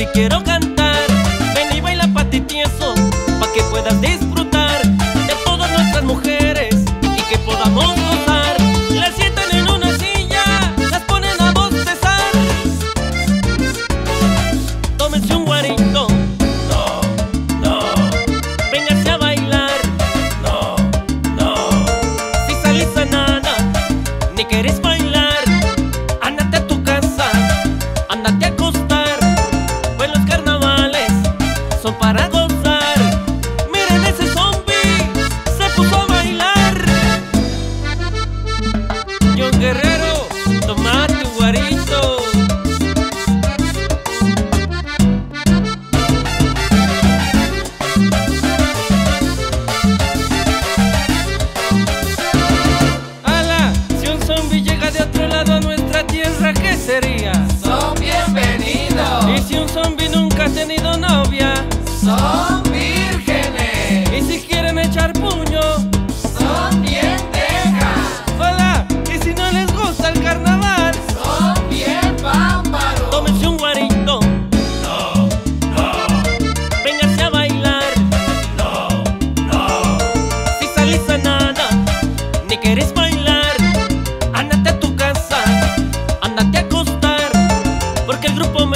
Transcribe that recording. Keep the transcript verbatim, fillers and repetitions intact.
quiero cantar. Ven y baila pa' ti tieso, pa' que puedas disfrutar de todas nuestras mujeres y que podamos gozar. Las sientan en una silla, las ponen a bostezar. Tómense un guarito, No, no, vénganse a bailar. no, no. Si salís a nada, ni querés bailar, ándate a tu casa, ándate a acostar. Pues los carnavales son para gozar. Miren ese zombie, se puso a bailar. John Guerrero, toma tu guarito. Ala, si un zombie llega de otro lado a nuestra tierra, ¿qué sería? Son bienvenidos. Y si un zombie nunca ha tenido novia, Son vírgenes. y si quieren echar puño, Son bien dejas. hola, y si no les gusta el carnaval, Son bien bárbaros. tómense un guarito, No, no, vénganse a bailar. no, no. Si salís a nada, ni querés bailar, ándate a tu casa, ándate a acostar, porque el grupo